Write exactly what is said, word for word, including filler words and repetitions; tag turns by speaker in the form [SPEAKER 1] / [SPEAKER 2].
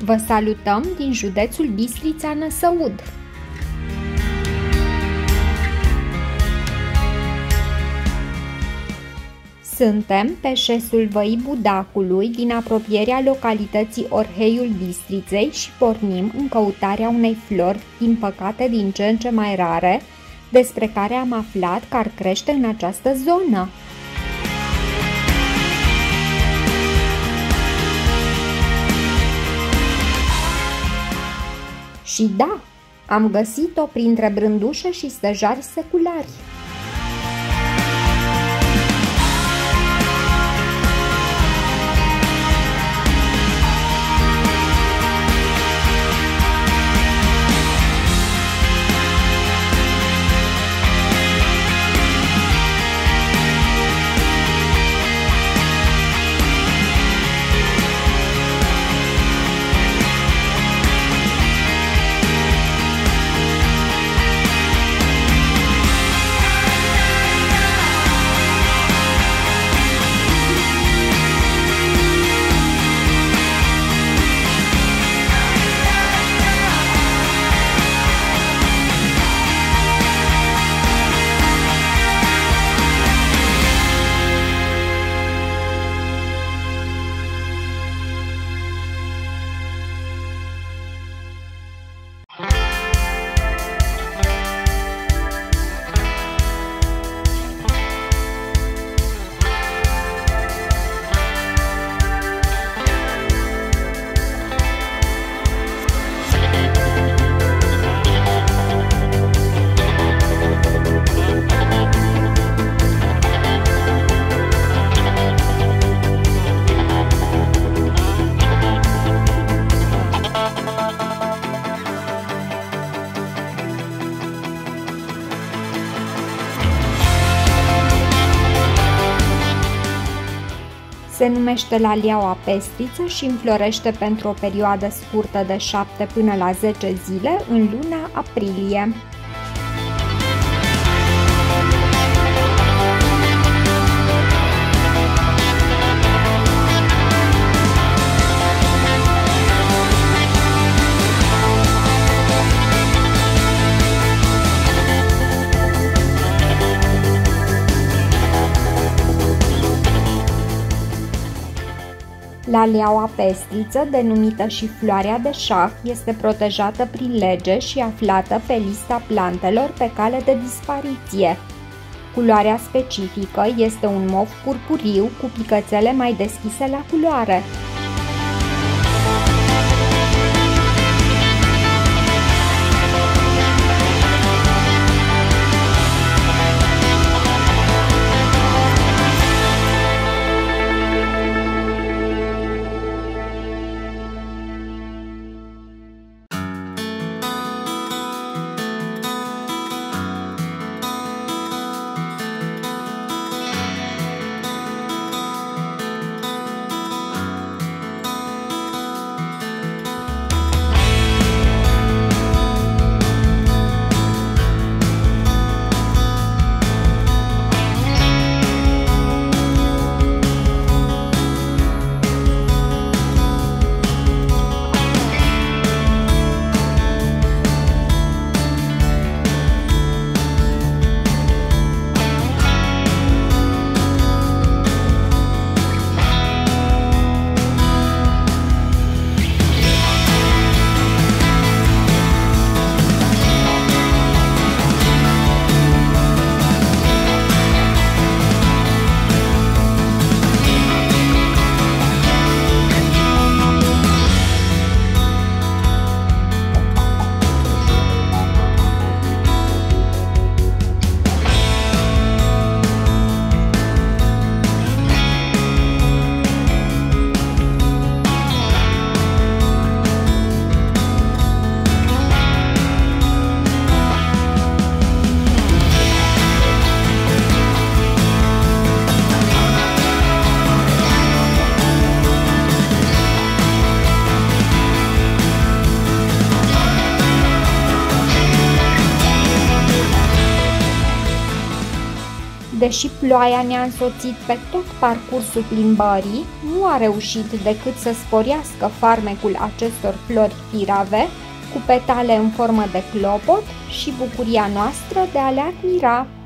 [SPEAKER 1] Vă salutăm din județul Bistrița Năsăud. Suntem pe șesul Văii Budacului, din apropierea localității Orheiul Bistriței și pornim în căutarea unei flori, din păcate din ce în ce mai rare, despre care am aflat că ar crește în această zonă. Și da, am găsit-o printre brândușe și stejari seculari. Se numește laliaua pestriță și înflorește pentru o perioadă scurtă de șapte până la zece zile în luna aprilie. Laliaua pestriță, denumită și floarea de șah, este protejată prin lege și aflată pe lista plantelor pe cale de dispariție. Culoarea specifică este un mov purpuriu cu picățele mai deschise la culoare. Deși ploaia ne-a însoțit pe tot parcursul plimbării, nu a reușit decât să sporească farmecul acestor flori firave, cu petale în formă de clopot și bucuria noastră de a le admira.